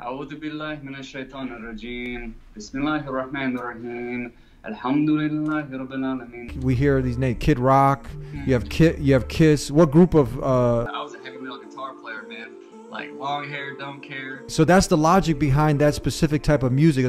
أعوذ بالله من الشيطان الرجيم بسم الله الرحمن الرحيم الحمد لله رب العالمين. We hear these names: Kid Rock. You have Kiss. What group of? I was a heavy metal guitar player, man. Like long hair, don't care. So that's the logic behind that specific type of music.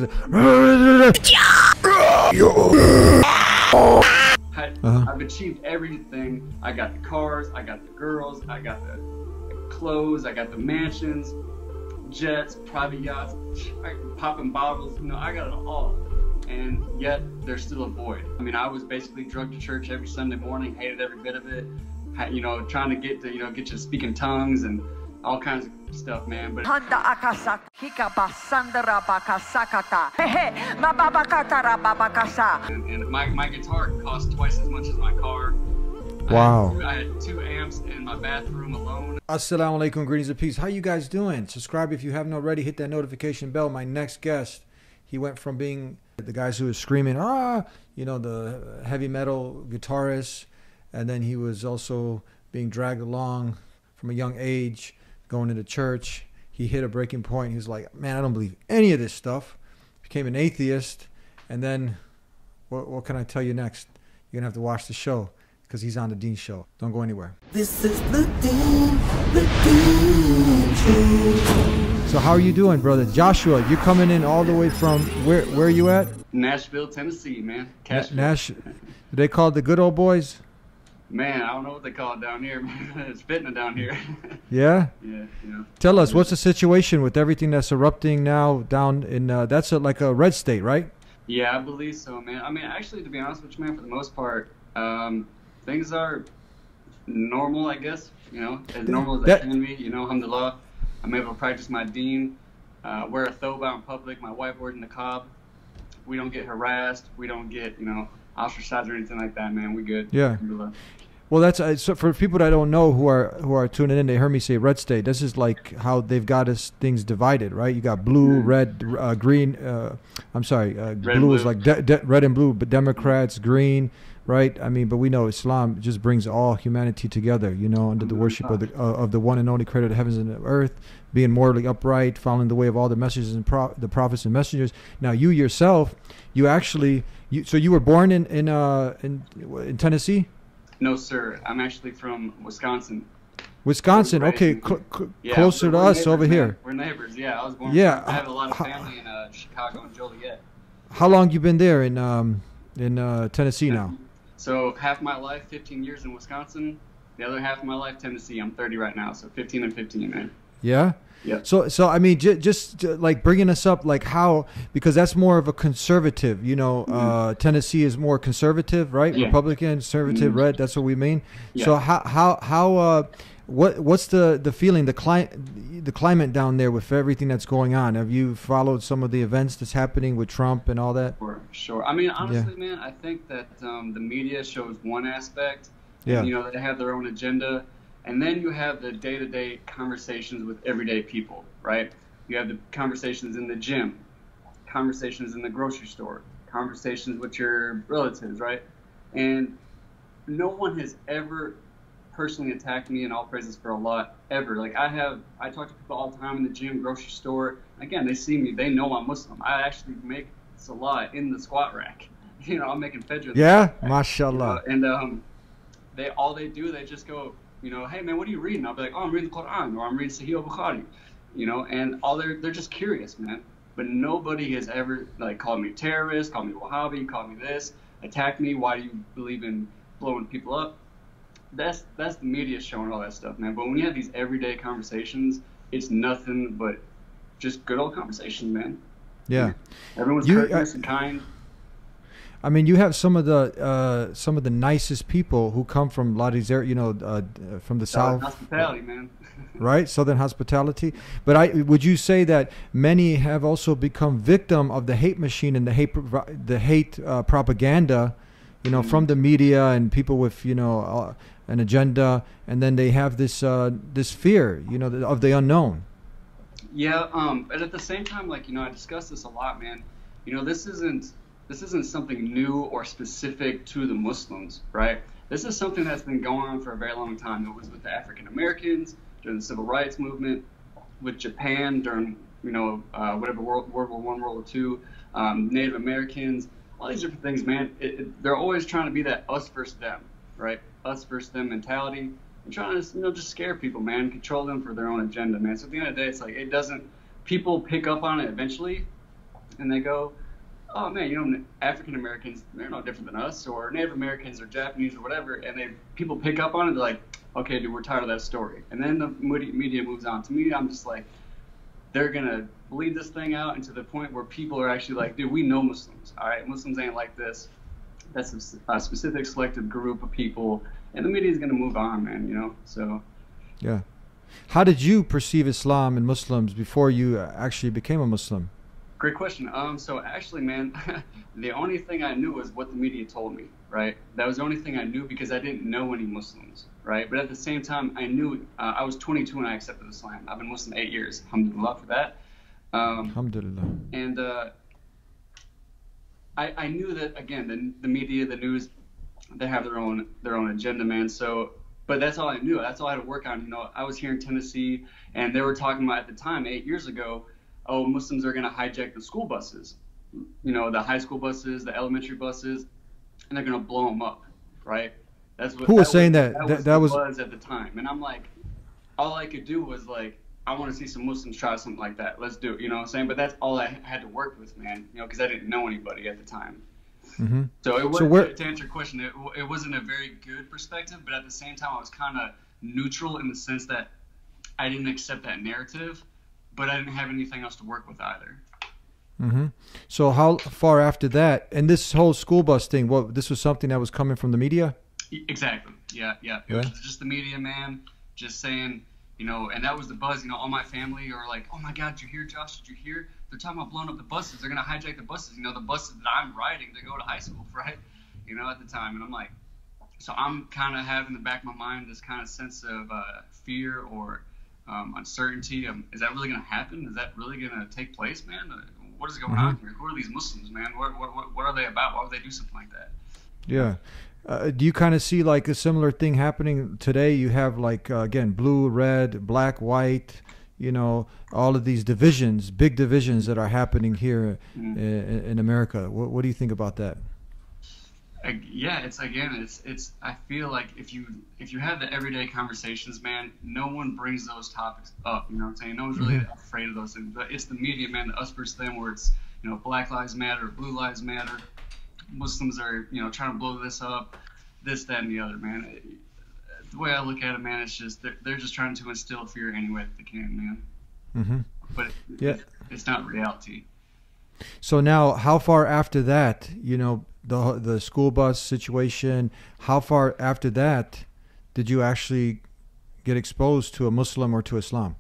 I've achieved everything. I got the cars, I got the girls, I got the clothes, I got the mansions, jets, private yachts, popping bottles. You know, I got it all. And yet there's still a void. I mean, I was basically drugged to church every Sunday morning, hated every bit of it. You know, trying to get you to speak in tongues and all kinds of stuff, man. But and my guitar cost twice as much as my car. Wow. I had 2 amps in my bathroom alone. Assalamu alaikum, greetings and peace. How you guys doing? Subscribe if you haven't already. Hit that notification bell. My next guest, he went from being the guys who was screaming, you know, the heavy metal guitarist, and then he was also being dragged along from a young age, going into church. He hit a breaking point. He was like, man, I don't believe any of this stuff. Became an atheist. And then what can I tell you next? You're going to have to watch the show because he's on the Dean Show. Don't go anywhere. This is the Dean Show. So how are you doing, brother? Joshua, you're coming in all the way from, where are you at? Nashville, Tennessee, man. They call it the good old boys? Man, I don't know what they call it down here, man. It's fitting down here. Yeah? Yeah, you know. Tell us, what's the situation with everything that's erupting now down in, that's like a red state, right? Yeah, I believe so, man. I mean, actually, to be honest with you, man, for the most part, things are normal, I guess, you know, as normal as they can be, you know, alhamdulillah. I'm able to practice my deen, wear a thoba in public, my wife wears the niqab. We don't get harassed, we don't get, you know, ostracized or anything like that, man. We good. Yeah. Well, that's so for people that don't know who are tuning in. They heard me say red state. This is like how they've got us things divided, right? You got blue, red, green. I'm sorry, blue is like red and blue, but Democrats, green, right? I mean, but we know Islam just brings all humanity together, you know, under the worship of the one and only creator of the heavens and the earth, being morally upright, following the way of all the messages and the prophets and messengers. Now, you yourself, you actually, so you were born in Tennessee? No, sir. I'm actually from Wisconsin. Wisconsin, okay, closer to us over here. We're neighbors. Yeah, I was born. Yeah, I have a lot of family in Chicago and Joliet. How long you been there in Tennessee now? So half my life, 15 years in Wisconsin. The other half of my life, Tennessee. I'm 30 right now, so 15 and 15, man. Yeah. Yeah. So I mean, just like bringing us up, like how, because that's more of a conservative, you know, Tennessee is more conservative, right? Yeah. Republican, conservative, red. That's what we mean. Yeah. So what's the feeling, the climate down there with everything that's going on? Have you followed some of the events that's happening with Trump and all that? Sure. I mean, honestly, man, I think that the media shows one aspect. Yeah. And, you know, they have their own agenda. And then you have the day-to-day conversations with everyday people, right? You have the conversations in the gym, conversations in the grocery store, conversations with your relatives, right? And no one has ever personally attacked me, and all praises for Allah, ever. Like I talk to people all the time in the gym, grocery store. Again, they see me, they know I'm Muslim. I actually make salah in the squat rack. You know, I'm making fajr. Yeah, mashallah. You know? And they just go, you know, hey man, what are you reading? I'll be like, oh, I'm reading the Quran, or I'm reading Sahih al-Bukhari, you know, and they're just curious, man. But nobody has ever like called me terrorist, called me Wahhabi, called me this, attacked me. Why do you believe in blowing people up? That's the media showing all that stuff, man. But when you have these everyday conversations, it's nothing but just good old conversations, man. Yeah, everyone's courteous and kind. I mean, you have some of the nicest people who come from Ladizera, you know, from the South. Hospitality, man. Right, Southern hospitality. But would you say that many have also become victim of the hate machine and the hate propaganda, you know, from the media and people with, you know, an agenda, and then they have this fear, you know, of the unknown. Yeah, but at the same time, like, you know, I discuss this a lot, man. You know, this isn't something new or specific to the Muslims, right? This is something that's been going on for a very long time. It was with the African Americans during the Civil Rights Movement, with Japan during, whatever World War One, World War Two, Native Americans, all these different things, man. They're always trying to be that us versus them, right? Us versus them mentality, and trying to just scare people, man, control them for their own agenda, man. So at the end of the day, it's like it doesn't. People pick up on it eventually, and they go, oh man, African Americans, they're no different than us, or Native Americans or Japanese or whatever, and people pick up on it. They're like, okay, dude, we're tired of that story, and then the media moves on. To me, I'm just like, they're gonna bleed this thing out into the point where people are actually like, dude, we know Muslims, all right? Muslims ain't like this. That's a specific selective group of people, and the media is gonna move on, man. So. Yeah. How did you perceive Islam and Muslims before you actually became a Muslim? Great question. So actually, man, the only thing I knew was what the media told me, right? That was the only thing I knew because I didn't know any Muslims, right? But at the same time, I knew I was 22 when I accepted Islam. I've been Muslim 8 years. Alhamdulillah for that. Alhamdulillah. And I knew that, again, the media, the news, they have their own agenda, man. So, but that's all I knew. That's all I had to work on. I was here in Tennessee, and they were talking about at the time, 8 years ago, oh, Muslims are going to hijack the school buses, the high school buses, the elementary buses, and they're going to blow them up, right? That's what. Who was saying that? That was buzz at the time, and I'm like, all I could do was like, I want to see some Muslims try something like that. Let's do it. You know what I'm saying? But that's all I had to work with, man. Because I didn't know anybody at the time. Mm-hmm. So it was, to answer your question, it wasn't a very good perspective, but at the same time, I was kind of neutral in the sense that I didn't accept that narrative, but I didn't have anything else to work with either. Mm-hmm. So how far after that, and this whole school bus thing, this was something that was coming from the media? Exactly. Yeah. It was just the media, man, just saying, and that was the buzz. All my family are like, oh my God, did you hear, Josh? Did you hear? They're talking about blowing up the buses. They're going to hijack the buses. The buses that I'm riding to go to high school, right? At the time. And I'm like, so I'm kind of having in the back of my mind this kind of sense of fear or uncertainty. Is that really going to happen? Is that really going to take place, man? What is going on here? Who are these Muslims, man? What are they about? Why would they do something like that? Yeah. Do you kind of see like a similar thing happening today? You have like, again, blue, red, black, white, all of these divisions, big divisions that are happening here in America. What do you think about that? Yeah, it's I feel like if you have the everyday conversations, man, no one brings those topics up. You know what I'm saying? No one's really afraid of those things. But it's the media, man, the us versus them, where it's Black Lives Matter, Blue Lives Matter. Muslims are trying to blow this up, this, that, and the other, man. The way I look at it, man, it's just they're just trying to instill fear any way that they can, man. Mm-hmm. But it's not reality. So now, how far after that, the school bus situation, how far after that did you actually get exposed to a Muslim or to Islam?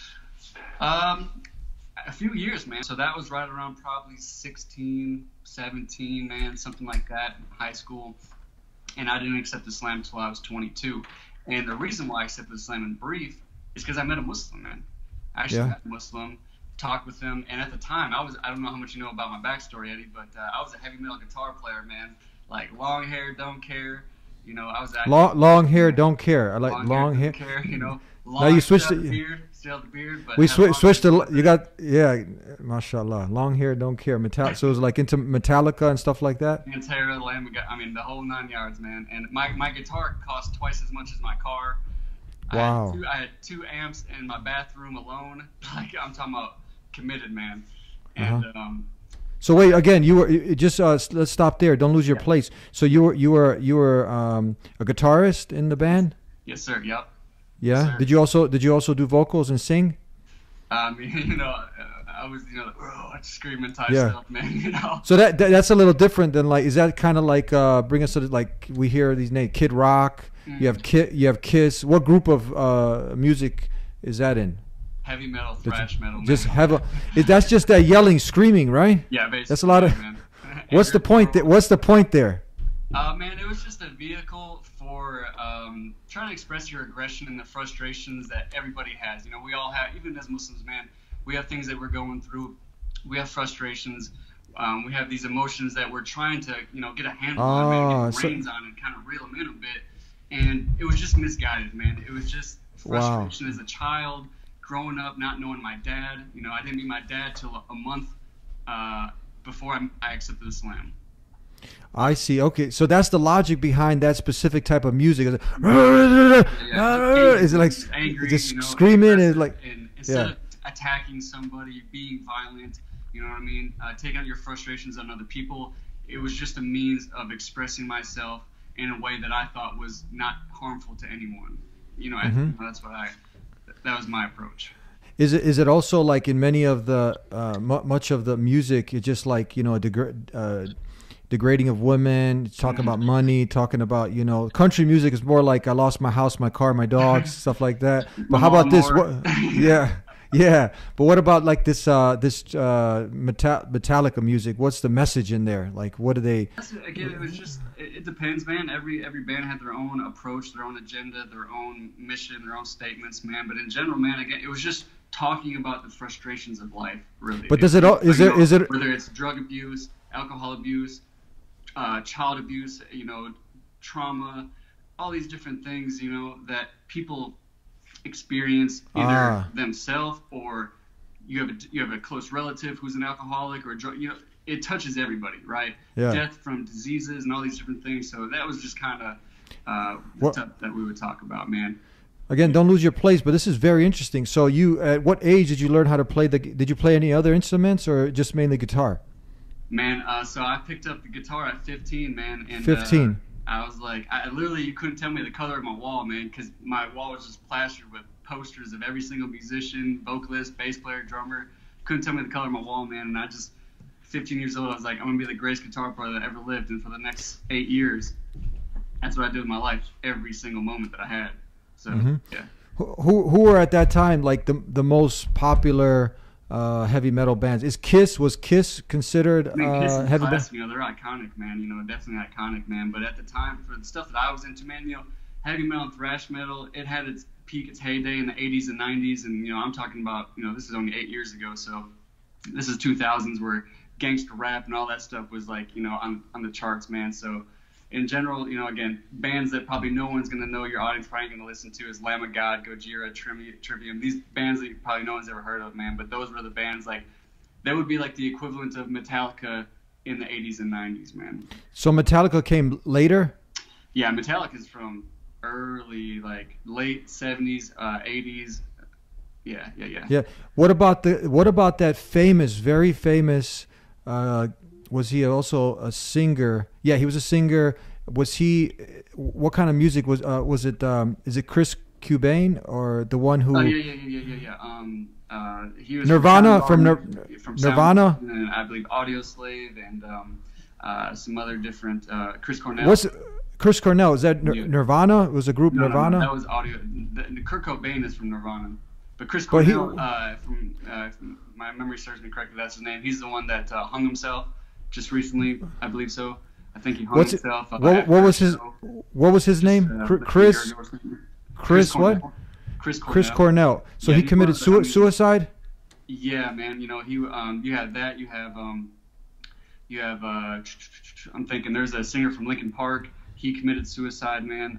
A few years, man. So that was right around probably 16, 17, man, something like that, in high school. And I didn't accept Islam until I was 22. And the reason why I accepted Islam in brief is because I met a Muslim, man. I actually met a Muslim, talked with him, and at the time, I don't know how much you know about my backstory, Eddie, but I was a heavy metal guitar player, man. Like, long hair, don't care. I was actually... Long hair, don't care. I like long hair. Don't care, Now you switched the beard. Still the beard, but we switched to, you got, mashallah, long hair, don't care. So it was like into Metallica and stuff like that? Pantera, Lamb of God, the whole 9 yards, man. And my guitar cost twice as much as my car. Wow. I had two amps in my bathroom alone. Like, I'm talking about committed, man. And so wait, again, you were just let's stop there. Don't lose your place. So you were a guitarist in the band? Yes, sir. Yep. Yeah. Yes, sir. Did you also do vocals and sing? I was screaming type stuff, man. So that's a little different than like. Is that kind of like bring us to like we hear these names Kid Rock? You have Kiss. What group of music is that in? Heavy metal, thrash metal. Man. Just that's just that yelling, screaming, right? Yeah, basically. That's a lot of. Man. What's the point? What's the point there? Man, it was just a vehicle for trying to express your aggression and the frustrations that everybody has. We all have, even as Muslims, man, we have things that we're going through. We have frustrations. We have these emotions that we're trying to, get a handle on, man, get reins on and kind of reel them in a bit. And it was just misguided, man. It was just frustration as a child, growing up not knowing my dad. You know, I didn't meet my dad till a month before I accepted Islam. I see. Okay, so that's the logic behind that specific type of music. Is it like angry, just you know, screaming? Is like and instead of attacking somebody, being violent, you know what I mean, taking out your frustrations on other people, it was just a means of expressing myself in a way that I thought was not harmful to anyone. You know, that's what that was my approach. Is it also like in many of the much of the music, it's just like, you know, degrading of women, talking about money, talking about, you know, country music is more like I lost my house, my car, my dogs, stuff like that. But how about this? Yeah. But what about like this Metallica music? What's the message in there? Like, what do they? Again, it was just it depends, man. Every band had their own approach, their own agenda, their own mission, their own statements, man. But in general, man, again, it was just talking about the frustrations of life, really. But does it all? Is it whether it's drug abuse, alcohol abuse, child abuse, you know, trauma, all these different things, you know, that people experience either themselves or you have a close relative who's an alcoholic or a drug, you know, it touches everybody, right? Yeah. Death from diseases and all these different things. So that was just kind of the stuff that we would talk about, man. Again, don't lose your place, but this is very interesting. So you, at what age did you learn how to play did you play any other instruments or just mainly guitar? Man, so I picked up the guitar at 15, man. And 15. I was like, you couldn't tell me the color of my wall, man, because my wall was just plastered with posters of every single musician, vocalist, bass player, drummer. Couldn't tell me the color of my wall, man. And I just, 15 years old, I was like, I'm going to be the greatest guitar player that ever lived. And for the next 8 years, that's what I did with my life, every single moment that I had. So, yeah. Who were at that time like the most popular heavy metal bands? Was Kiss considered Kiss is heavy metal? You know, they're iconic, man. You know, definitely iconic, man. But at the time, for the stuff that I was into, man, you know, heavy metal and thrash metal, it had its peak, its heyday in the 80s and 90s. And, you know, I'm talking about, you know, this is only 8 years ago. So this is 2000s where gangster rap and all that stuff was like, you know, on the charts, man. So in general, you know, again, bands that probably no one's going to know, your audience probably going to listen to is Lamb of God, Gojira, Trivium. These bands that probably no one's ever heard of, man. But those were the bands, like, that would be like the equivalent of Metallica in the 80s and 90s, man. So Metallica came later? Yeah, Metallica is from early, like, late 70s, 80s. Yeah. Yeah. What about that famous, very famous, was he also a singer? Yeah, he was a singer. Was he? What kind of music was it? Is it Chris Cobain or the one who? Oh yeah. He was Nirvana from Nirvana. And I believe Audioslave and some other different Chris Cornell. What's Chris Cornell? Is that Nirvana? It was a group Nirvana? No, that was Audio. Kurt Cobain is from Nirvana, but Chris Cornell, from my memory serves me correctly, that's his name. He's the one that hung himself just recently, I believe so. I think he hung himself. What was his name? Chris what? Chris Cornell. So he committed suicide? Yeah, man. You know, you have that. You have I'm thinking there's a singer from Linkin Park. He committed suicide, man.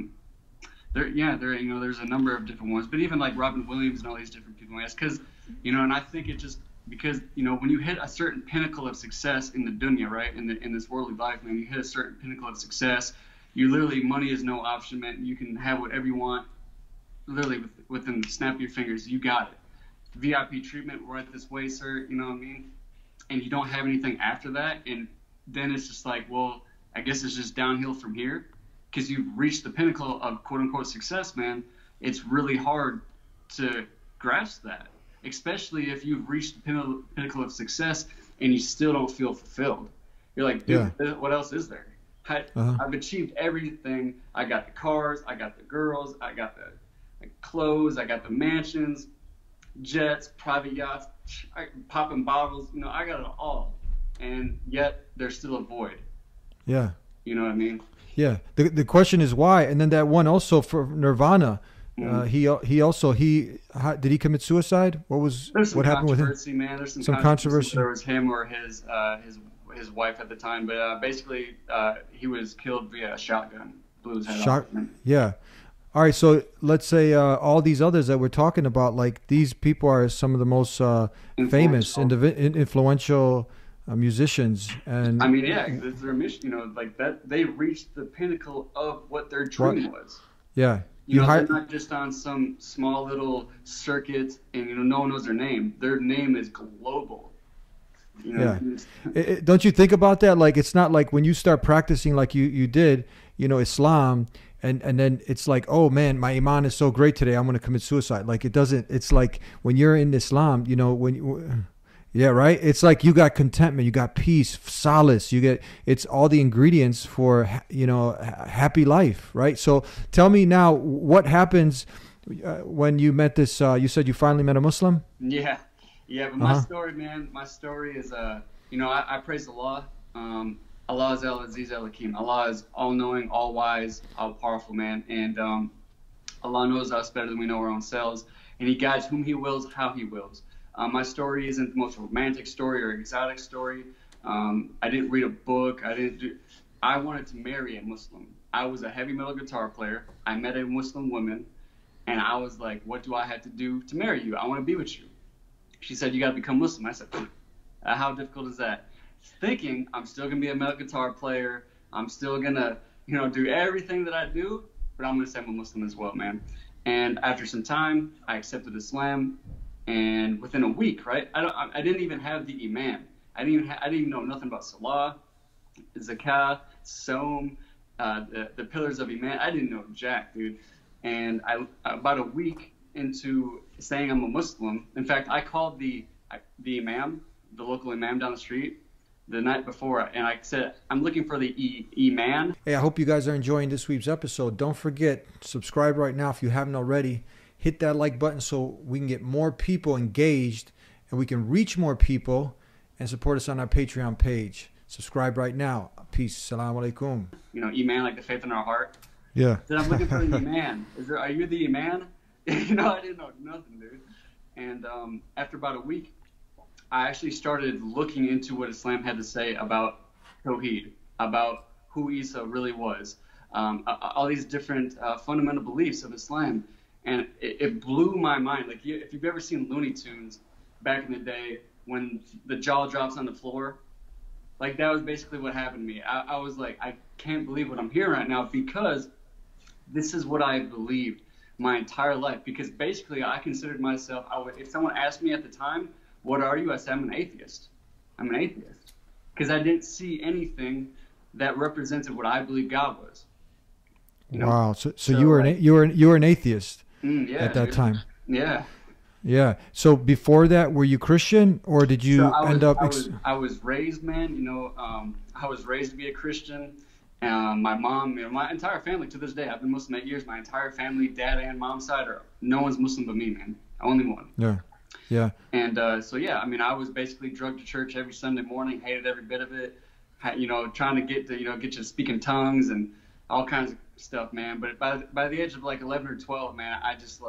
There's a number of different ones, but even like Robin Williams and all these different people, because, you know, and I think it just because, you know, when you hit a certain pinnacle of success in the dunya, right, in this worldly life, man, you hit a certain pinnacle of success, you literally, money is no option, man. You can have whatever you want, literally within the snap of your fingers. You got it. VIP treatment right this way, sir. You know what I mean? And you don't have anything after that, and then it's just like, well, I guess it's just downhill from here. Because you've reached the pinnacle of quote-unquote success, man. It's really hard to grasp that, especially if you've reached the pinnacle of success and you still don't feel fulfilled. You're like, dude, what else is there? I've achieved everything. I got the cars, I got the girls, I got the clothes, I got the mansions, jets, private yachts, popping bottles. You know, I got it all. And yet there's still a void. Yeah. You know what I mean? Yeah. The question is why. And then that one also for Nirvana, did he commit suicide? What happened with him? Man. There's some controversy. There was him or his wife at the time, but basically he was killed via a shotgun. Blew his head off. Yeah. All right, so let's say all these others that we're talking about, like these people are some of the most famous, influential musicians, and I mean, yeah, it's their mission. You know, like that they reached the pinnacle of what their dream was. yeah, You know, they're not just on some small little circuit, and you know, no one knows their name. Their name is global. You know, don't you think about that? Like, it's not like when you start practicing like you did, you know, Islam. And then it's like, oh man, my iman is so great today, I'm going to commit suicide. Like it doesn't. It's like when you're in Islam, you know, yeah, right. It's like you got contentment, you got peace, solace. You get it's all the ingredients for happy life, right? So tell me now, what happens when you met this? You said you finally met a Muslim. Yeah. But my story, man, my story is you know, I praise Allah. Allah is Al-Aziz Al-Hakim. Allah is all-knowing, all-wise, all-powerful, man. And Allah knows us better than we know our own selves. And He guides whom He wills, how He wills. My story isn't the most romantic story or exotic story. I didn't read a book. I wanted to marry a Muslim. I was a heavy metal guitar player. I met a Muslim woman. And I was like, what do I have to do to marry you? I want to be with you. She said, you got to become Muslim. I said, how difficult is that? Thinking I'm still gonna be a metal guitar player, I'm still gonna, you know, do everything that I do, but I'm gonna say I'm a Muslim as well, man. And after some time, I accepted Islam, and within a week, right? I didn't even have the iman. I didn't even know nothing about Salah, Zakah, Saum, the pillars of iman. I didn't know jack, dude. And about a week into saying I'm a Muslim, in fact, I called the imam, the local imam down the street, the night before, and I said, I'm looking for the Iman. Hey, I hope you guys are enjoying this week's episode. Don't forget, subscribe right now if you haven't already. Hit that like button so we can get more people engaged and we can reach more people and support us on our Patreon page. Subscribe right now. Peace. Assalamu alaikum. You know, Iman, like the faith in our heart. Yeah. Then I'm looking for the Iman. Are you the Iman? You know, I didn't know nothing, dude. And after about a week, I actually started looking into what Islam had to say about Tawheed, about who Isa really was, all these different fundamental beliefs of Islam. And it blew my mind. Like, if you've ever seen Looney Tunes back in the day when the jaw drops on the floor, like that was basically what happened to me. I was like, I can't believe what I'm hearing right now, because this is what I believed my entire life. Because basically I considered myself, if someone asked me at the time, what are you? I said, I'm an atheist. I'm an atheist. Because I didn't see anything that represented what I believe God was. You know? Wow. So you were an atheist at that time. Yeah. Yeah. So before that, were you Christian, or did you end up? I was raised, man. You know, I was raised to be a Christian. My mom, you know, my entire family to this day, I've been Muslim 8 years. My entire family, dad and mom's side, no one's Muslim but me, man. Only one. Yeah. Yeah. And so, yeah, I mean, I was basically drugged to church every Sunday morning, hated every bit of it, you know, trying to get you to speak in tongues and all kinds of stuff, man. But by the age of like 11 or 12, man, I was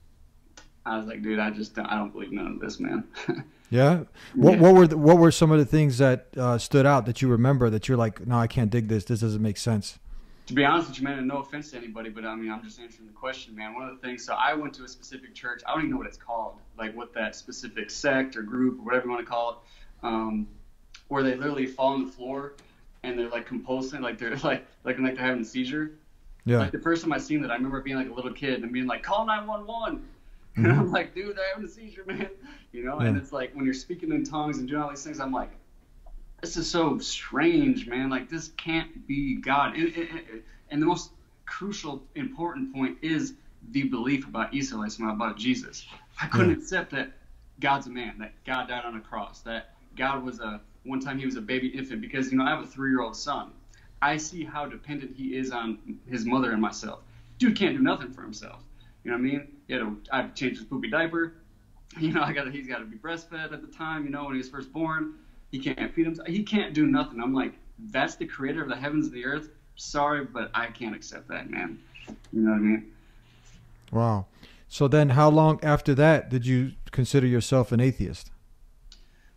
like, dude, I don't believe none of this, man. Yeah. What were some of the things that stood out that you remember that you're like, no, I can't dig this. This doesn't make sense. To be honest with you, man, and no offense to anybody, but I mean, I'm just answering the question, man. One of the things, so I went to a specific church. I don't even know what it's called, like what that specific sect or group or whatever you want to call it, where they literally fall on the floor and they're like compulsing, like they're like they're having a seizure. Yeah. Like the first time I seen that, I remember being like a little kid and being like, call 911. Mm-hmm. And I'm like, dude, they're having a seizure, man. You know, and it's like when you're speaking in tongues and doing all these things, I'm like, this is so strange, man. Like, this can't be God. And the most crucial, important point is the belief about Isa, about Jesus. I couldn't accept that God's a man, that God died on a cross, that God was one time he was a baby infant, because, you know, I have a 3-year-old son. I see how dependent he is on his mother and myself. Dude can't do nothing for himself. You know what I mean? I have to change his poopy diaper. You know, he's got to be breastfed at the time, you know, when he was first born. He can't feed himself. He can't do nothing. I'm like, that's the creator of the heavens and the earth? Sorry, but I can't accept that, man. You know what I mean? Wow. So then how long after that did you consider yourself an atheist?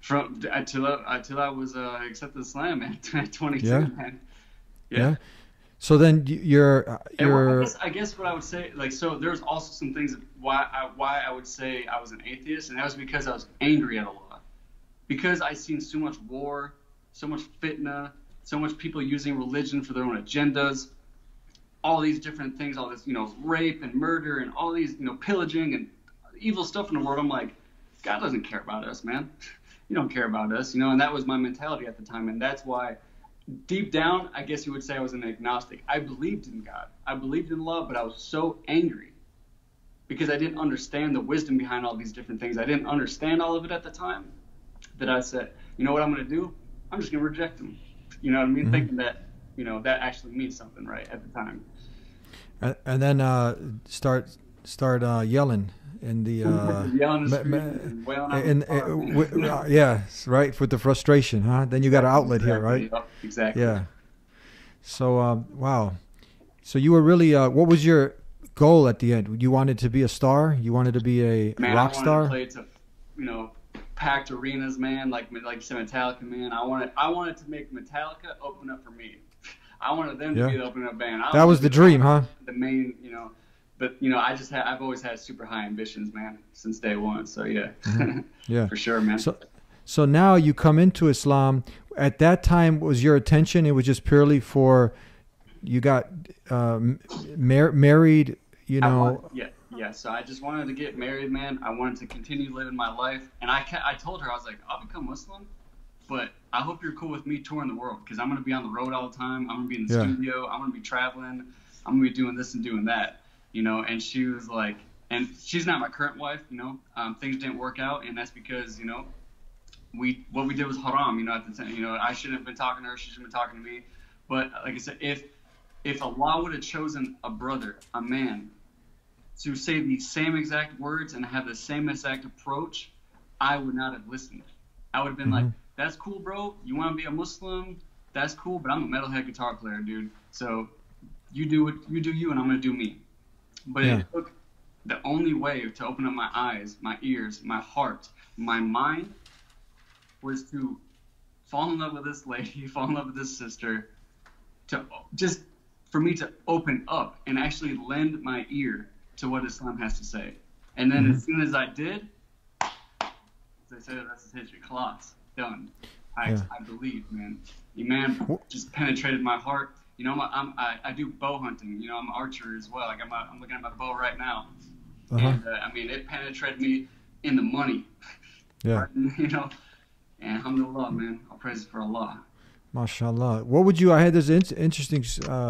Until I was accepted Islam, man, at 22, yeah. man. Yeah. So then And you're I guess what I would say, like, so there's also some things why I would say I was an atheist, and that was because I was angry at Allah, because I seen so much war, so much fitna, so much people using religion for their own agendas, all these different things, all this, rape and murder and all these, pillaging and evil stuff in the world. I'm like, God doesn't care about us, man. You don't care about us, and that was my mentality at the time, and that's why. Deep down, I guess you would say I was an agnostic. I believed in God. I believed in love, but I was so angry because I didn't understand the wisdom behind all these different things. I didn't understand all of it at the time that I said, you know what I'm going to do? I'm just going to reject them. You know what I mean? Mm-hmm. Thinking that, that actually means something, right, at the time. and then start yelling in the Yelling in the street and wailing out the car. yeah, right, with the frustration, huh? Then you got an outlet here, right? Yep, exactly. Yeah. So wow. So you were really what was your goal at the end? You wanted to be a star? You wanted to be a rock star? I wanted to play to, packed arenas, man, like you said, Metallica, man. I wanted to make Metallica open up for me. I wanted them to be the opening up band. That was the dream, huh? The main, But I've always had super high ambitions, man, since day one. So yeah, yeah, for sure, man. So now you come into Islam. At that time, was your attention? It was just purely for you got married. Yeah. So I just wanted to get married, man. I wanted to continue living my life, and I told her, I was like, I'll become Muslim, but I hope you're cool with me touring the world because I'm gonna be on the road all the time. I'm gonna be in the studio. I'm gonna be traveling. I'm gonna be doing this and doing that. And she was like, and she's not my current wife, things didn't work out, and that's because, what we did was haram, at the time, I shouldn't have been talking to her, she shouldn't have been talking to me, but like I said, if Allah would have chosen a brother, a man, to say the same exact words and have the same exact approach, I would not have listened. I would have been like, that's cool, bro, you want to be a Muslim, that's cool, but I'm a metalhead guitar player, dude, so you do you, and I'm going to do me. But it took the only way to open up my eyes, my ears, my heart, my mind was to fall in love with this lady, fall in love with this sister, for me to open up and actually lend my ear to what Islam has to say. And then as soon as I did, as I said, that's history, khalas, done. I believe, man. Iman just penetrated my heart. I do bow hunting. I'm an archer as well. Like I'm looking at my bow right now, and it penetrated me in the money. Yeah. And alhamdulillah, man. I'll praise it for Allah. MashaAllah. What would you? I had this interesting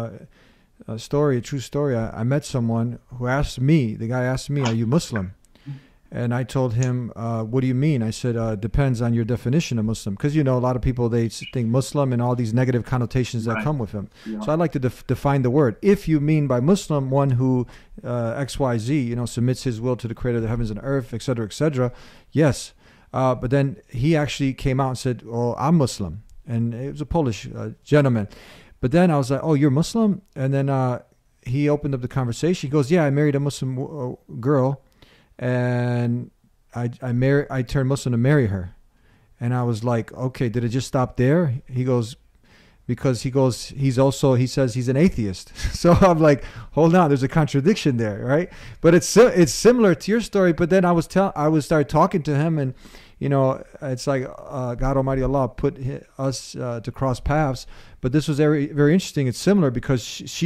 story, a true story. I met someone who asked me. The guy asked me, "Are you Muslim?" And I told him, what do you mean? I said, depends on your definition of Muslim. Because, a lot of people, they think Muslim and all these negative connotations that come with him. Yeah. So I'd like to define the word. If you mean by Muslim one who XYZ, submits his will to the creator of the heavens and earth, etc., yes. But then he actually came out and said, oh, I'm Muslim. And it was a Polish gentleman. But then I was like, oh, you're Muslim? And then he opened up the conversation. He goes, yeah, I married a Muslim girl. And I turned Muslim to marry her. And I was like, okay, did it just stop there? He goes, because he says he's an atheist. So I'm like, hold on, there's a contradiction there, right? But it's similar to your story. But then I would start talking to him, and it's like God Almighty Allah put us to cross paths. But this was very, very interesting. It's similar because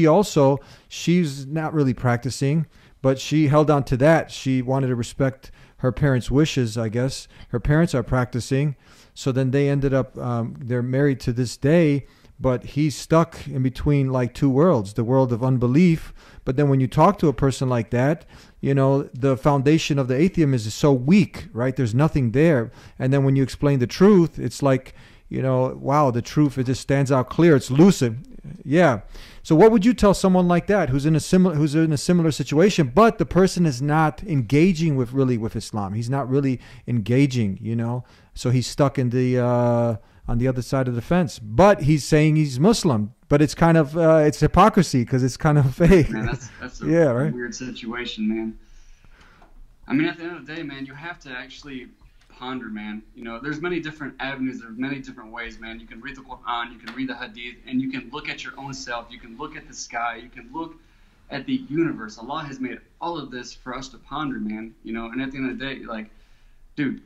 she's not really practicing. But she held on to that. She wanted to respect her parents' wishes, I guess. Her parents are practicing. So then they ended up, they're married to this day, but he's stuck in between like two worlds, the world of unbelief. But then when you talk to a person like that, the foundation of the atheism is so weak, right? There's nothing there. And then when you explain the truth, it's like, wow, the truth, it just stands out clear. It's lucid. Yeah. So what would you tell someone like that who's in a similar situation, but the person is not engaging with Islam? He's not really engaging, So he's stuck in the on the other side of the fence. But he's saying he's Muslim, but it's kind of it's hypocrisy because it's kind of fake. Man, that's a weird situation, man. I mean, at the end of the day, man, you have to actually ponder, man. You know, there's many different avenues, there's many different ways, man. You can read the Quran, you can read the Hadith, and you can look at your own self. You can look at the sky, you can look at the universe. Allah has made all of this for us to ponder, man. You know, and at the end of the day, like, dude,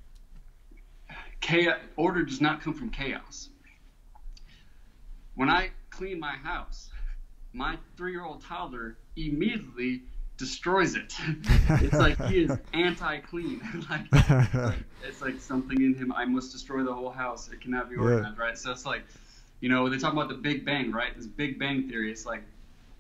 order does not come from chaos. When I clean my house, my 3-year-old toddler immediately destroys it. It's like he is anti-clean. It's like something in him. I must destroy the whole house. It cannot be organized, right? So it's like, you know, they talk about the Big Bang, right? This Big Bang theory. It's like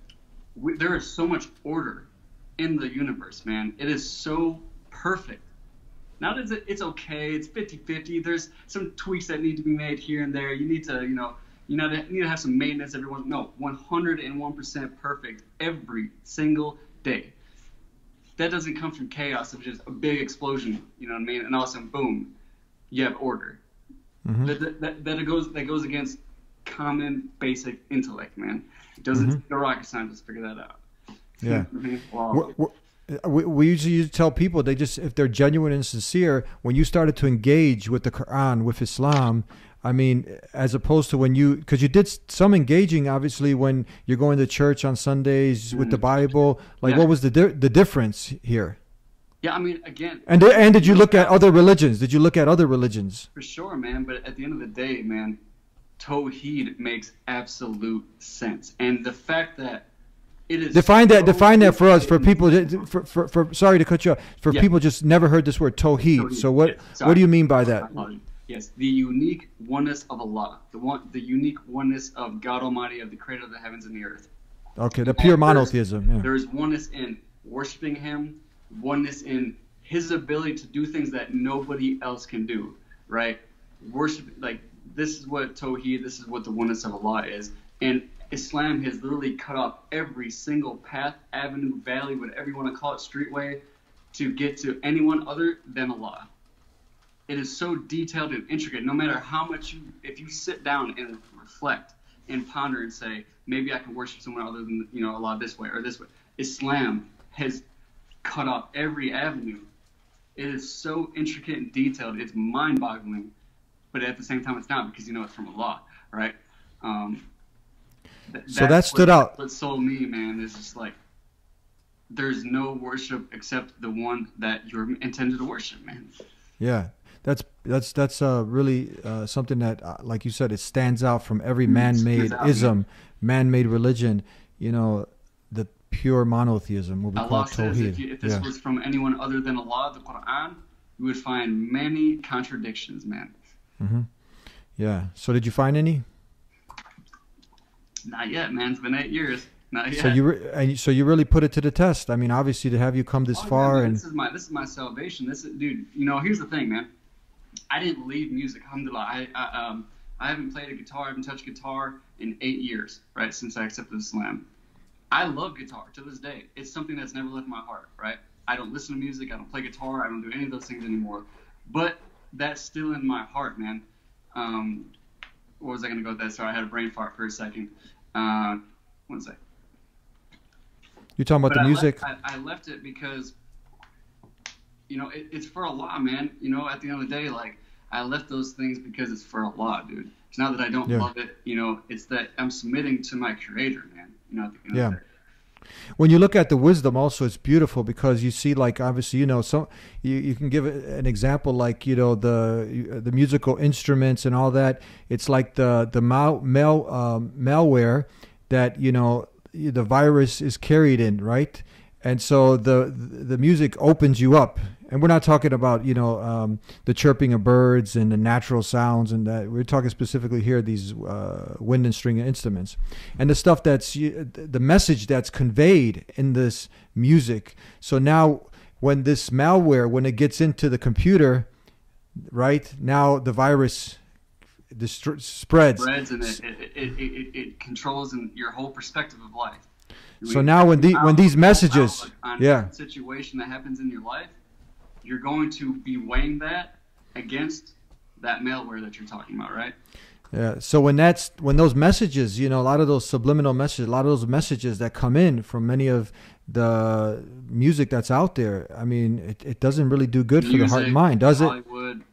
there is so much order in the universe, man. It is so perfect. Not as it's okay. It's 50-50. There's some tweaks that need to be made here and there. You need to, you need to have some maintenance every once. No, 101% perfect every single day. That doesn't come from chaos of just a big explosion, you know what I mean? And all of a sudden, boom, you have order. Mm-hmm. That goes against common basic intellect, man. It doesn't take a rocket scientist to figure that out. Yeah. Wow. We usually tell people if they're genuine and sincere, when you started to engage with the Quran, with Islam, I mean, as opposed to because you did some engaging, obviously, when you're going to church on Sundays with the Bible. Like, what was the difference here? Yeah, I mean, again. And did you look at other religions? Did you look at other religions? For sure, man. But at the end of the day, man, Tawheed makes absolute sense. And the fact that it is define that for us, for people. For sorry to cut you off. For people just never heard this word Tawheed. So what do you mean by that? Yes, the unique oneness of Allah, the unique oneness of God Almighty, of the Creator of the heavens and the earth. Okay, the pure monotheism. Yeah. There is oneness in worshiping Him, oneness in His ability to do things that nobody else can do. Right? Worship, like, this is what Tawheed, this is what the oneness of Allah is, and Islam has literally cut off every single path, avenue, valley, whatever you want to call it, streetway, to get to anyone other than Allah. It is so detailed and intricate. No matter how much if you sit down and reflect and ponder and say, maybe I can worship someone other than, you know, Allah this way or this way. Islam has cut off every avenue. It is so intricate and detailed. It's mind-boggling, but at the same time, it's not, because you know it's from Allah, right? So that stood out. What sold me, man, is just like, there's no worship except the one that you're intended to worship, man. Yeah. That's really something that, like you said, it stands out from every man-made ism, man-made religion. You know, the pure monotheism, what we call Tawheed. If this was from anyone other than Allah, the Quran, you would find many contradictions, man. Mm-hmm. Yeah. So did you find any? Not yet, man. It's been 8 years. Not yet. So you really put it to the test. I mean, obviously, to have you come this far, man, and this is my salvation. Dude. You know, here's the thing, man. I didn't leave music. Alhamdulillah. I haven't played a guitar. I haven't touched guitar in 8 years, right, since I accepted Islam. I love guitar to this day. It's something that's never left my heart, right? I don't listen to music. I don't play guitar. I don't do any of those things anymore. But that's still in my heart, man. What was I going to go with that? Sorry, I had a brain fart for a second. One sec. You're talking about the music? I left it because, you know, it's for Allah, man. You know, at the end of the day, like, I left those things because it's for Allah, dude. It's not that I don't love it, you know, it's that I'm submitting to my Creator, man. You know, at the end of the day. When you look at the wisdom also, it's beautiful, because you see, like, obviously, you know, so you can give an example, like, you know, the musical instruments and all that. It's like the malware that, you know, the virus is carried in, right? And so the music opens you up. And we're not talking about, you know, the chirping of birds and the natural sounds, and that. We're talking specifically here, these wind and string instruments, and the stuff that's the message that's conveyed in this music. So now, when this malware, when it gets into the computer, right, now the virus spreads, and it controls your whole perspective of life. So now when these messages, on a situation that happens in your life, you're going to be weighing that against that malware that you're talking about, right? Yeah. So when those messages, you know, a lot of those subliminal messages, a lot of those messages that come in from many of the music that's out there, I mean, it doesn't really do good for the heart and mind, does it? Hollywood,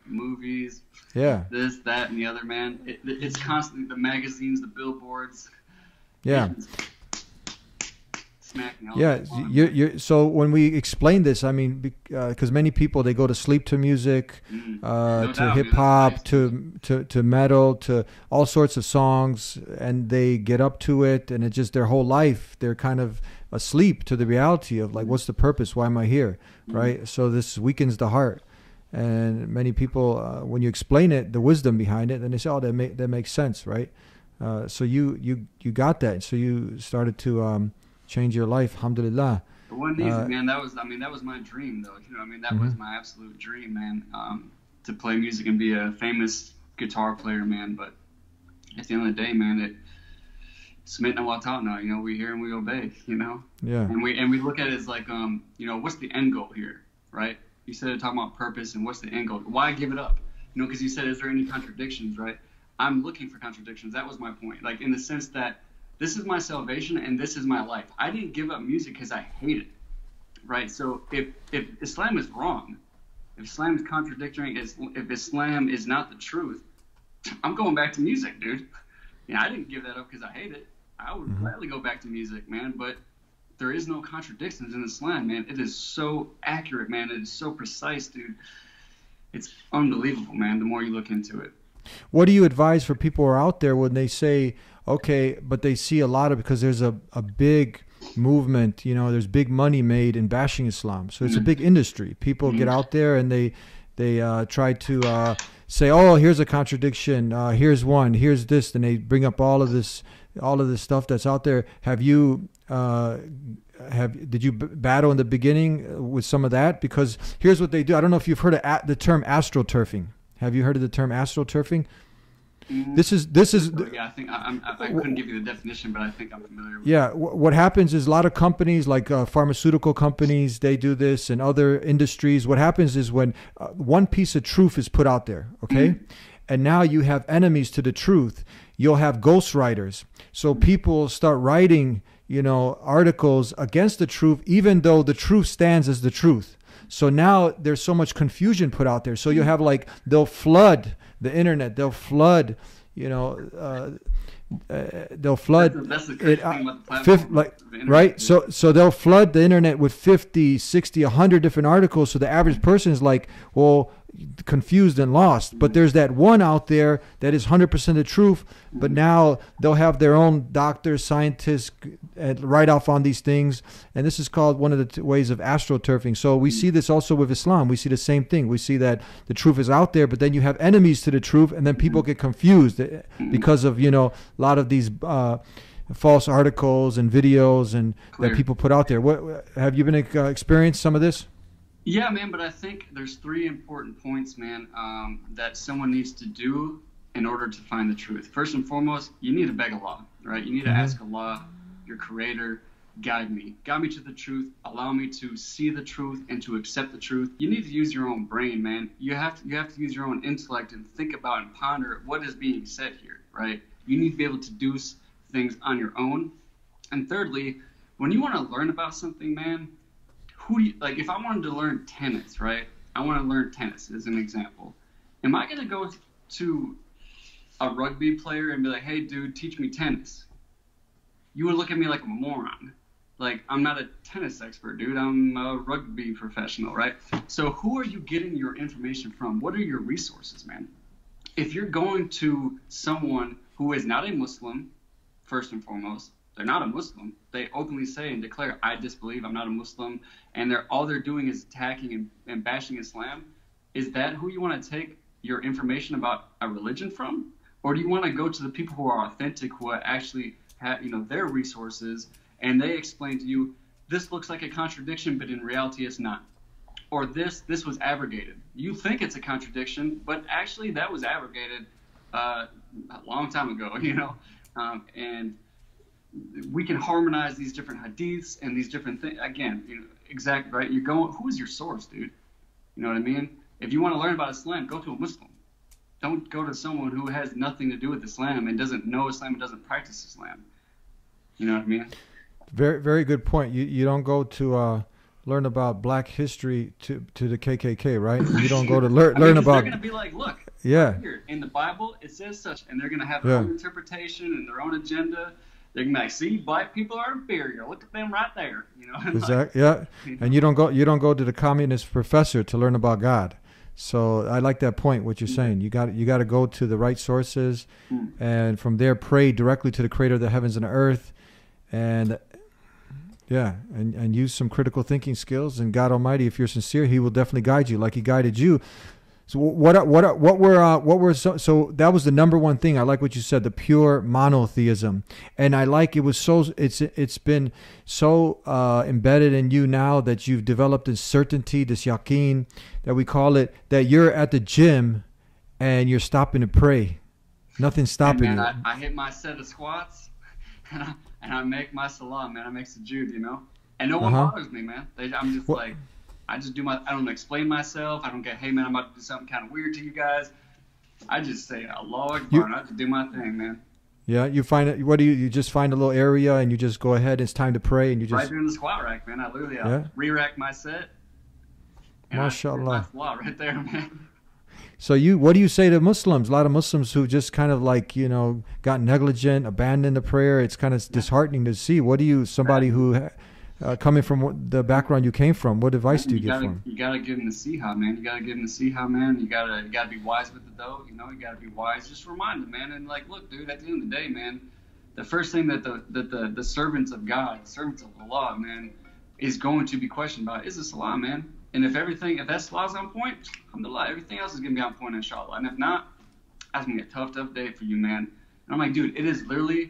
movies, Yeah. this, that, and the other, man. It's constantly the magazines, the billboards. Yeah. Smacking all Yeah, day long. you're, so when we explain this, I mean, because many people, they go to sleep to music, No to doubt, man, hip hop, that's nice. to metal, to all sorts of songs, and they get up to it, and it's just their whole life. They're kind of asleep to the reality of like, what's the purpose? Why am I here? Right? So this weakens the heart. And many people, when you explain it, the wisdom behind it, then they say, "Oh, that makes sense, right?" So you got that. So you started to change your life, alhamdulillah. It wasn't easy, man. That was my dream, though. You know, what I mean, that was my absolute dream, man. To play music and be a famous guitar player, man. But at the end of the day, man, Smitna wa ta'na, you know, we hear and we obey, you know. Yeah. And we look at it as like, you know, what's the end goal here, right? You said talking about purpose and what's the end goal? Why give it up? You know, because you said, is there any contradictions, right? I'm looking for contradictions. That was my point. Like, in the sense that this is my salvation and this is my life. I didn't give up music because I hate it, right? So if Islam is wrong, if Islam is contradictory, if Islam is not the truth, I'm going back to music, dude. Yeah, I didn't give that up because I hate it. I would gladly go back to music, man. But there is no contradictions in Islam, man. It is so accurate, man. It is so precise, dude. It's unbelievable, man, the more you look into it. What do you advise for people who are out there when they say, okay, but they see a lot of, because there's a big movement, you know, there's big money made in bashing Islam. So it's a big industry. People get out there and they try to say, oh, here's a contradiction. Here's one. Here's this. And they bring up all of this stuff that's out there. Did you battle in the beginning with some of that? Because here's what they do. I don't know if you've heard of the term astroturfing. Have you heard of the term astroturfing? This is. Yeah, I think I couldn't give you the definition, but I think I'm familiar with it. Yeah, what happens is a lot of companies, like pharmaceutical companies, they do this, and other industries. What happens is when one piece of truth is put out there, okay, and now you have enemies to the truth, you'll have ghostwriters. So people start writing, you know, articles against the truth, even though the truth stands as the truth. So now there's so much confusion put out there. So you have like, they'll flood the internet. They'll flood, you know, they'll flood. That's the crazy thing about the platform. Right? So they'll flood the internet with 50, 60, 100 different articles. So the average person is like, well, confused and lost. But there's that one out there that is 100% the truth. But now they'll have their own doctors, scientists write off on these things. And this is called one of the ways of astroturfing. So we see this also with Islam. We see the same thing. We see that the truth is out there, but then you have enemies to the truth, and then people get confused because of, you know, a lot of these false articles and videos and that people put out there. What have you been experienced some of this? Yeah, man, but I think there's 3 important points, man, that someone needs to do in order to find the truth. First and foremost, you need to beg Allah, right? You need to ask Allah, your creator, guide me to the truth, allow me to see the truth and to accept the truth. You need to use your own brain, man. You have to use your own intellect and think about and ponder what is being said here, right? You need to be able to do things on your own. And thirdly, when you want to learn about something, man, like if I wanted to learn tennis, right? I want to learn tennis as an example. Am I going to go to a rugby player and be like, hey, dude, teach me tennis? You would look at me like a moron. Like, I'm not a tennis expert, dude. I'm a rugby professional, right? So who are you getting your information from? What are your resources, man? If you're going to someone who is not a Muslim, first and foremost, they're not a Muslim. They openly say and declare, I disbelieve, I'm not a Muslim, and all they're doing is attacking and bashing Islam. Is that who you want to take your information about a religion from? Or do you want to go to the people who are authentic, who actually have, you know, their resources, and they explain to you, this looks like a contradiction, but in reality it's not. Or this was abrogated. You think it's a contradiction, but actually that was abrogated a long time ago, you know? And we can harmonize these different hadiths and these different things. Again, you know, exactly, right? You're going, who is your source, dude? You know what I mean? If you want to learn about Islam, go to a Muslim. Don't go to someone who has nothing to do with Islam and doesn't know Islam and doesn't practice Islam. You know what I mean? Very, very good point. You don't go to learn about Black history to the KKK, right? You don't go to learn about. They're gonna be like, look, Yeah. right here in the Bible it says such, and they're gonna have their own interpretation and their own agenda. They're gonna be like, see, black people are inferior. Look at them right there. You know. Exactly. Yeah. And you don't go to the communist professor to learn about God. So I like that point. What you're saying, you got to go to the right sources, and from there pray directly to the Creator of the heavens and the earth, and and use some critical thinking skills. And God Almighty, if you're sincere, He will definitely guide you, like He guided you. So what were so that was the number one thing. I like what you said, the pure monotheism, and I like it's been so embedded in you now that you've developed this certainty, this yaqeen that we call it, that you're at the gym and you're stopping to pray. Nothing's stopping you. I hit my set of squats and I make my salah, man. I make sujood, you know, and no one bothers me, man. I'm just like. I just do I don't explain myself. I don't get, hey, man, I'm about to do something kind of weird to you guys. I just say, Allah Akbar, and I just do my thing, man. Yeah, you find it. What do you just find a little area and you just go ahead. It's time to pray, and you just right there in the squat rack, man. I literally re-rack my set. And MashaAllah. Squat right there, man. So what do you say to Muslims? A lot of Muslims who just kind of like, got negligent, abandoned the prayer. It's kind of disheartening to see. What do you, somebody who coming from the background you came from, what advice do you give them? You gotta give them the siha, man. You gotta give them the siha, man. You gotta be wise with the dough. You gotta be wise. Just remind them, man. And like, look, dude. At the end of the day, man, the first thing that the servants of God, the servants of Allah, man, is going to be questioned about is the salah, man. And if that salah's on point, alhamdulillah, everything else is gonna be on point, inshallah. And if not, that's gonna be a tough day for you, man. And I'm like, dude, it is literally.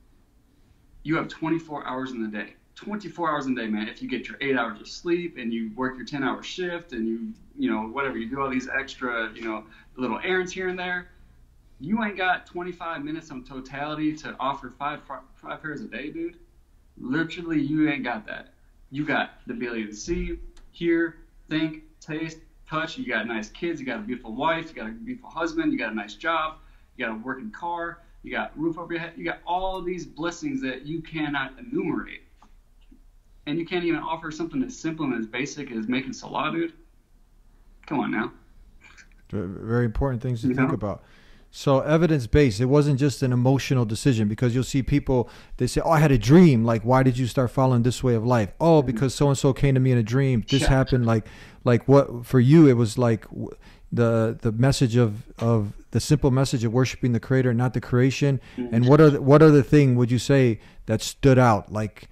You have 24 hours in the day. 24 hours a day, man. If you get your 8 hours of sleep and you work your 10-hour shift and you whatever, you do all these extra, little errands here and there, you ain't got 25 minutes on totality to offer five prayers a day, dude. Literally, you ain't got that. You got the ability to see, hear, think, taste, touch. You got nice kids. You got a beautiful wife. You got a beautiful husband. You got a nice job. You got a working car. You got roof over your head. You got all these blessings that you cannot enumerate. And you can't even offer something as simple and as basic as making salah, dude. Come on now. Very important things to think about. So evidence-based, it wasn't just an emotional decision, because you'll see people, they say, oh, I had a dream. Like, why did you start following this way of life? Oh, because so-and-so came to me in a dream. This happened. Like what, for you, it was like the message of the simple message of worshiping the Creator, not the creation. And what other thing would you say that stood out? Like,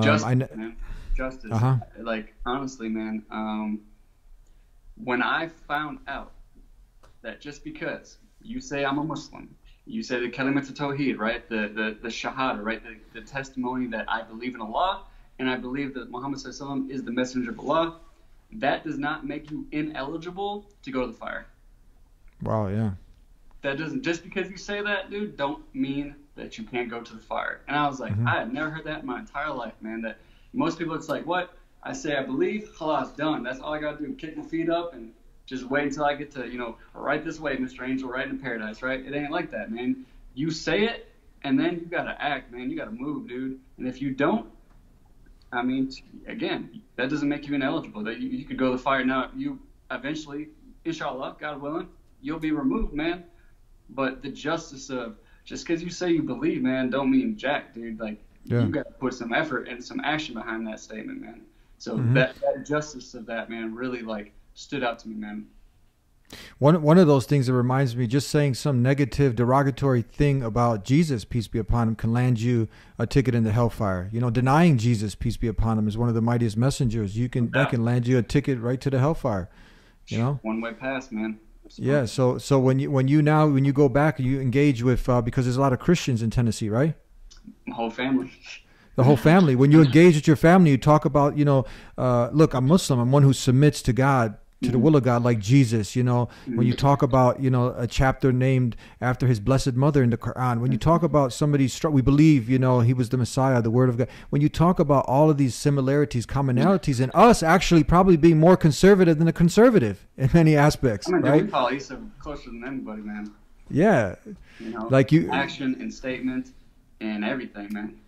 Justice. Like, honestly, man, when I found out that just because you say I'm a Muslim, you say the kalimat tawheed, right? The shahada, right? The testimony that I believe in Allah and I believe that Muhammad sallallahu alaihi wasallam is the messenger of Allah, that does not make you ineligible to go to the fire. Wow, yeah. That doesn't, just because you say that, dude, don't mean that you can't go to the fire. And I was like, I had never heard that in my entire life, man. That most people, it's like, what? I say I believe, halas, done. That's all I got to do, kick my feet up and just wait until I get to, right this way, Mr. Angel, right in paradise, right? It ain't like that, man. You say it, and then you got to act, man. You got to move, dude. And if you don't, I mean, again, that doesn't make you ineligible. That you could go to the fire. Now, you eventually, inshallah, God willing, you'll be removed, man. But the justice of, just because you say you believe, man, don't mean jack, dude. Like, you got to put some effort and some action behind that statement, man. So that justice of that, man, really, like, stood out to me, man. One of those things that reminds me, just saying some negative, derogatory thing about Jesus, peace be upon him, can land you a ticket into hellfire. Denying Jesus, peace be upon him, is one of the mightiest messengers. That can land you a ticket right to the hellfire. One way pass, man. Yeah. So when you go back, you engage with because there's a lot of Christians in Tennessee, right? The whole family. The whole family. When you engage with your family, you talk about, look, I'm Muslim. I'm one who submits to God, to the will of God, like Jesus. When you talk about, a chapter named after his blessed mother in the Quran. When you talk about somebody's, we believe, he was the Messiah, the Word of God. When you talk about all of these similarities, commonalities, and us actually probably being more conservative than a conservative in many aspects, right? We call Isa closer than anybody, man. Yeah. Like you, action and statement and everything, man.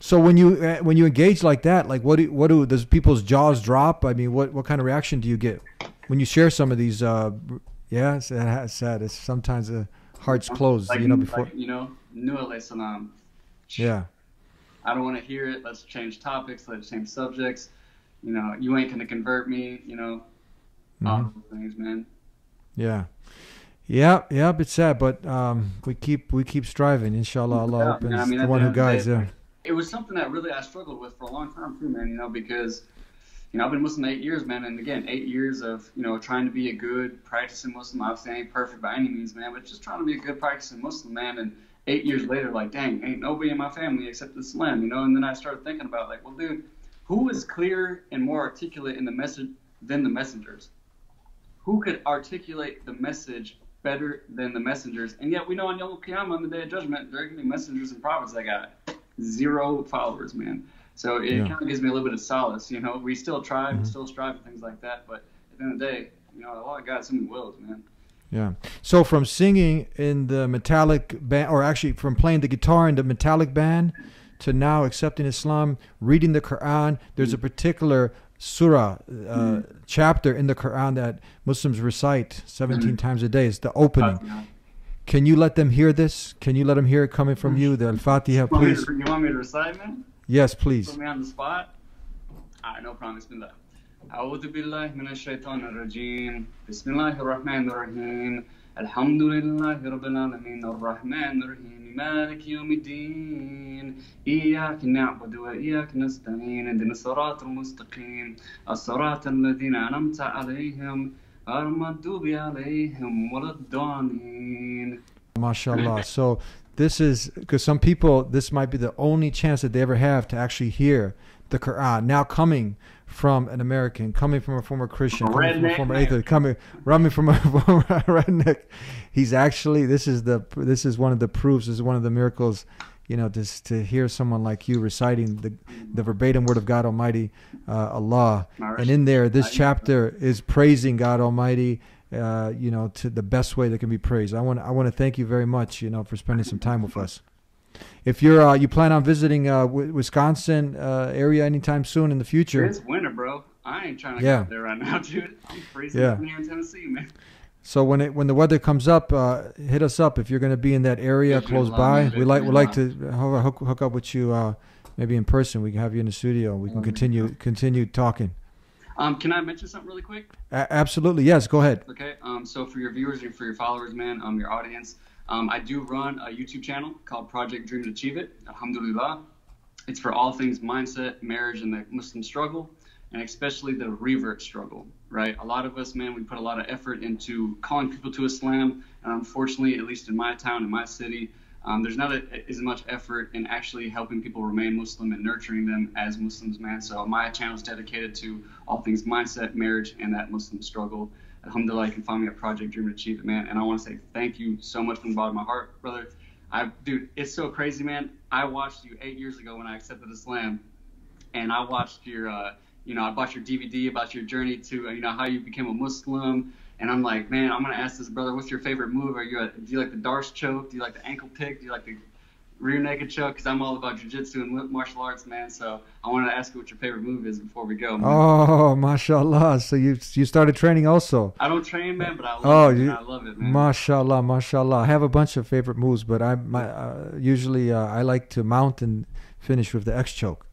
So when you engage like that, like what do does people's jaws drop? I mean, what kind of reaction do you get when you share some of these? Yeah, it's sad. It's sometimes the heart's closed. Like, before. like, Nuh alayhi salam. Yeah. I don't want to hear it. Let's change topics. Let's change subjects. You ain't gonna convert me. All those things, man. Yeah. Yeah, it's sad, but we keep striving. Inshallah, Allah opens the one who guides. Yeah. It was something that really I struggled with for a long time too, man. Because I've been Muslim 8 years, man, and again, 8 years of trying to be a good practicing Muslim. Obviously, I ain't perfect by any means, man, but just trying to be a good practicing Muslim, man. And 8 years later, like, dang, ain't nobody in my family except Islam, And then I started thinking about, like, well, dude, who is clearer and more articulate in the message than the messengers? Who could articulate the message better than the messengers? And yet we know on Yom Qiyamah, on the Day of Judgment, there are going to be messengers and prophets that got 0 followers, man. So it kind of gives me a little bit of solace, We still try, we still strive for things like that, but at the end of the day, Allah got so many wills, man. Yeah. So from singing in the metallic band, or actually from playing the guitar in the metallic band, to now accepting Islam, reading the Quran, there's a particular surah, chapter in the Quran that Muslims recite 17 times a day. It's the opening. Can you let them hear this? Can you let them hear it coming from you? The Al-Fatiha, please. You want me to recite, man? Yes, please. Put me on the spot? All right, no problem. Bismillah. أعوذ بالله من الشيطان الرجيم بسم الله الرحمن الرحيم الحمد لله رب العالمين الرحمن الرحيم مالك يوم الدين إياك نعبد وإياك نستعين اهدنا الصراط المستقيم الصراط الذين أنعمت عليهم غير المغضوب عليهم ولا الضالين. MashaAllah. So this is, because some people, this might be the only chance that they ever have to actually hear the Quran. Now coming from an American, coming from a former Christian, coming from a former atheist, coming from a former redneck. He's actually, this is one of the proofs, this is one of the miracles, just to hear someone like you reciting the verbatim word of God Almighty, Allah. And in there, this chapter is praising God Almighty, to the best way that can be praised. I want to thank you very much, for spending some time with us. If you plan on visiting Wisconsin area anytime soon in the future. It's winter, bro. I ain't trying to go there right now, dude. I'm freezing here in Tennessee, man. So when the weather comes up, hit us up if you're going to be in that area close by. We like to hook up with you, maybe in person. We can have you in the studio. We can continue talking. Can I mention something really quick? Absolutely, yes. Go ahead. Okay. So for your viewers and for your followers, man, your audience. I do run a YouTube channel called Project Dream to Achieve It. Alhamdulillah. It's for all things mindset, marriage, and the Muslim struggle, and especially the revert struggle, right? A lot of us, man, we put a lot of effort into calling people to Islam, and unfortunately, at least in my town, in my city, there's not as much effort in actually helping people remain Muslim and nurturing them as Muslims, man. So my channel is dedicated to all things mindset, marriage, and that Muslim struggle. Alhamdulillah, you can find me at Project Dream to Achieve It, man. And I want to say thank you so much from the bottom of my heart, brother. Dude, it's so crazy, man. I watched you 8 years ago when I accepted Islam, and I watched your, I bought your DVD about your journey to, how you became a Muslim. And I'm like, man, I'm gonna ask this brother, what's your favorite move? Do you like the Darce choke? Do you like the ankle pick? Do you like the rear naked choke? Because I'm all about jiu-jitsu and martial arts, man. So I wanted to ask you what your favorite move is before we go, man. Oh, mashallah. So you started training also? I don't train, man, but I love it. I love it, man. Mashallah. I have a bunch of favorite moves, but usually I like to mount and finish with the X choke.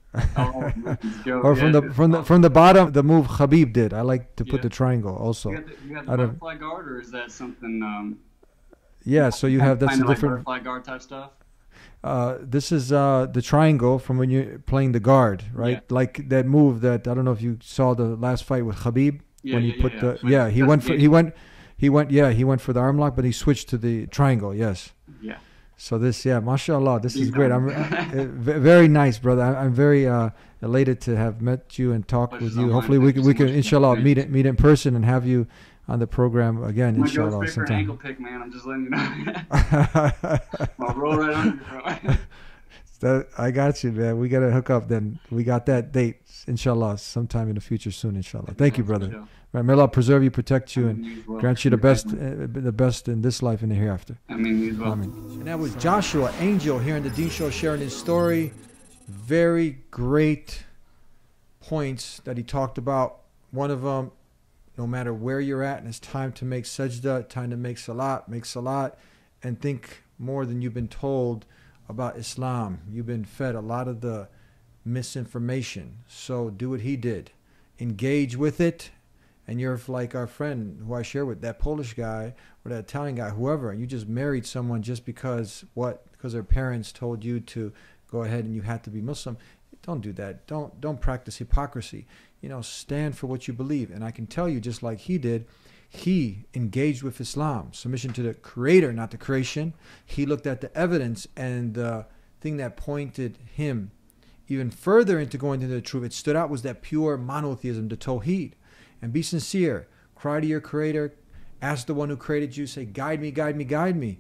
Or from the bottom, the move Khabib did. I like to put the triangle also. You have the butterfly guard, or is that something? Yeah, so you have that's a different butterfly guard type stuff. This is the triangle from when you're playing the guard, right? Yeah. Like that move that I don't know if you saw the last fight with Khabib when he put he went for the arm lock, but he switched to the triangle. Yes. Yeah. So this, mashallah, this is great. I'm very nice, brother. I'm very elated to have met you and talked with you. Hopefully, we can inshallah meet in person and have you on the program again, inshallah. I'm going to go straight for an ankle pick, man. I'm just letting you know. I'll roll right on you, bro. I got you, man. We got to hook up then. We got that date, inshallah, sometime in the future soon, inshallah. Thank you, brother. Right, may Allah preserve you, protect you, and grant you the best in this life and the hereafter. Amen. And that was Joshua Angel here in the Deen Show, sharing his story. very great points that he talked about. One of them, no matter where you're at, and it's time to make sajda, time to make salat, and think more than you've been told about Islam. You've been fed a lot of the misinformation. So do what he did. Engage with it. And you're like our friend who I share with, that Polish guy or that Italian guy, whoever, and you just married someone just because their parents told you to go ahead and you had to be Muslim. Don't do that. Don't practice hypocrisy. Stand for what you believe. And I can tell you, just like he did, he engaged with Islam, submission to the Creator, not the creation. He looked at the evidence, and the thing that pointed him even further into going into the truth, it stood out, was that pure monotheism, the Tawheed. And be sincere. Cry to your Creator. Ask the one who created you. Say, guide me, guide me, guide me.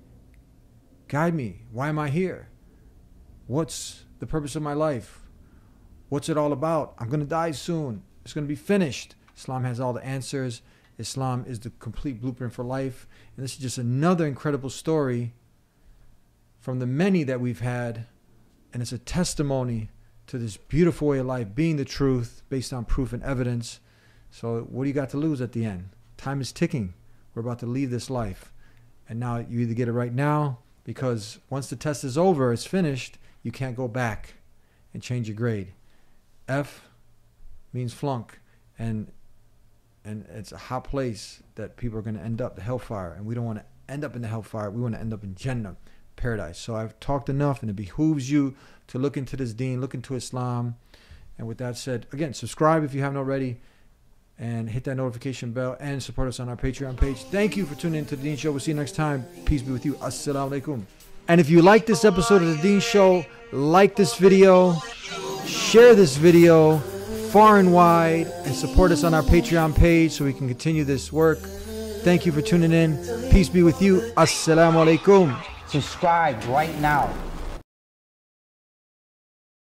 Guide me. Why am I here? What's the purpose of my life? What's it all about? I'm going to die soon. It's going to be finished. Islam has all the answers. Islam is the complete blueprint for life. And this is just another incredible story from the many that we've had. And it's a testimony to this beautiful way of life, being the truth based on proof and evidence. So what do you got to lose at the end? Time is ticking. We're about to leave this life. And now you either get it right now, because once the test is over, it's finished, you can't go back and change your grade. F means flunk. And it's a hot place that people are going to end up, the hellfire. And we don't want to end up in the hellfire. We want to end up in Jannah, paradise. So I've talked enough, and it behooves you to look into this deen, look into Islam. And with that said, again, subscribe if you haven't already, and hit that notification bell, and support us on our Patreon page. Thank you for tuning into The Deen Show. We'll see you next time. Peace be with you. Assalamu alaikum. And if you like this episode of The Deen Show, like this video, share this video far and wide, and support us on our Patreon page so we can continue this work. Thank you for tuning in. Peace be with you. Assalamu alaikum. Subscribe right now.